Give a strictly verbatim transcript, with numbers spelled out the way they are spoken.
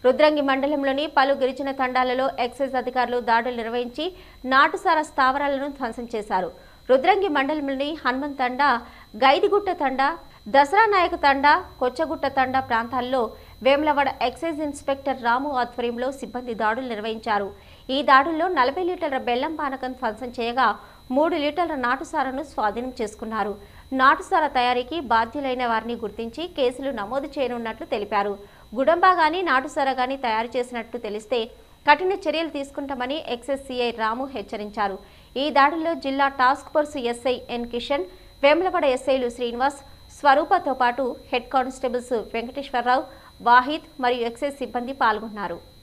రుద్రంగి మండలంలోని పలు గిరిజన తండాలలో ఎక్సైజ్ అధికారులు దాడులు నిర్వహించి నాటుసార స్థావరాలను ధ్వంసం చేశారు. రుద్రంగి మండలంలోని హనుమంత్ తండా, గైదిగుట్ట తండా, దసరా నాయక తండా, కొచ్చగుట్ట తండా ప్రాంతాల్లో వేములవాడ ఎక్సైజ్ ఇన్స్పెక్టర్ రాము ఆధ్వర్యంలో సిబ్బంది దాడులు నిర్వహించారు. ఈ దాడుల్లో నలభై లీటర్ల బెల్లం పానకం ధ్వంసం చేయగా మూడు లీటర్ల నాటుసారను స్వాధీనం చేసుకున్నారు. నాటుసార తయారీకి బాధ్యులైన వారిని గుర్తించి కేసులు నమోదు చేయనున్నట్లు తెలిపారు. గుడంబా గాని నాటుసార గాని తయారు చేసినట్లు తెలిస్తే కఠిన చర్యలు తీసుకుంటామని ఎక్సైజ్ సిఐ రాము హెచ్చరించారు. ఈ దాడుల్లో జిల్లా task force SI N Kishan, Vemulawada ఎస్ఐలు శ్రీనివాస్, స్వరూపతో పాటు హెడ్ కానిస్టేబుల్స్ వెంకటేశ్వరరావు, వాహిద్ మరియు ఎక్సైజ్ సిబ్బంది పాల్గొన్నారు.